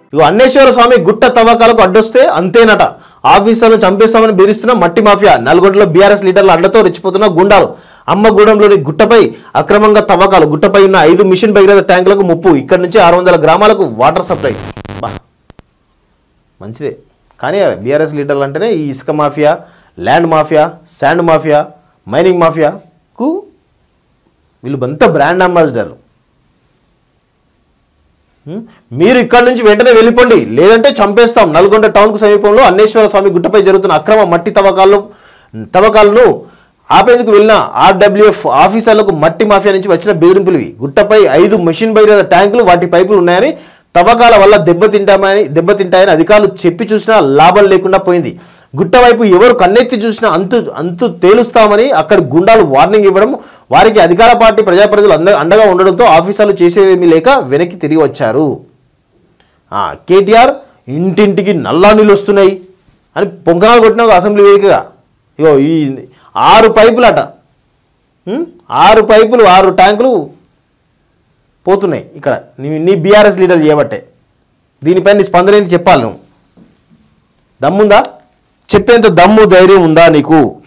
ఇగో అన్నేశ్వర స్వామి గుట్ట తవ్వకాలకు అడ్డొస్తే అంతేనట. ఆఫీసర్లను చంపేస్తామని బెదిరిస్తున్న మట్టి మాఫియా. నల్గొండలో బీఆర్ఎస్ లీడర్ల అడ్డతో రెచ్చిపోతున్న గుండాలు. అమ్మగూడెంలోని గుట్టపై అక్రమంగా తవ్వకాలు. గుట్టపై ఉన్న 5 మిషన్ భగీరథ ట్యాంకులకు ముప్పు. ఇక్కడి నుంచి 600 గ్రామాలకు వాటర్ సప్లై. బా మంచిదే. కానీ బీఆర్ఎస్ లీడర్లు అంటేనే ఈ ఇసుక mafia, land mafia, sand mafia, mining మాఫియాకు వీళ్ళు అంతా బ్రాండ్ అంబాసిడర్లు. మీరు ఇక్కడి నుంచి వెంటనే వెళ్ళిపోండి, లేదంటే చంపేస్తాం. నల్గొండ టౌన్కు సమీపంలో అన్నేశ్వర స్వామి గుట్టపై జరుగుతున్న అక్రమ మట్టి తవ్వకాలను ఆపేందుకు వెళ్ళిన ఆర్డబ్ల్యూఎఫ్ ఆఫీసర్లకు మట్టి మాఫియా నుంచి వచ్చిన బెదిరింపులు. గుట్టపై 5 మిషన్ భగీరథ ట్యాంకులు, వాటి పైపులు ఉన్నాయని, తవ్వకాల వల్ల దెబ్బతింటాయని అధికారులు చెప్పి చూసినా లాభం లేకుండా పోయింది. గుట్ట వైపు ఎవరు కన్నెత్తి చూసినా అంతు తేలుస్తామని అక్కడి గుండాలు వార్నింగ్ ఇవ్వడం, వారికి అధికార పార్టీ ప్రజాప్రతినిధులు అండగా ఉండడంతో ఆఫీసర్లు చేసేదేమీ లేక వెనక్కి తిరిగి వచ్చారు. కేటీఆర్ ఇంటింటికి నల్లా నీళ్ళు వస్తున్నాయి అని పొంకనాలు కొట్టిన అసెంబ్లీ వేదికగా. ఇగో ఈ 6 పైపులు అట, 6 పైపులు 6 ట్యాంకులు పోతున్నాయి ఇక్కడ. నీ బీఆర్ఎస్ లీడర్ చేయబట్టే. దీనిపైన నీ స్పందన ఏంటి చెప్పాలి. నువ్వు దమ్ముందా? చెప్పేంత దమ్ము ధైర్యం ఉందా నీకు?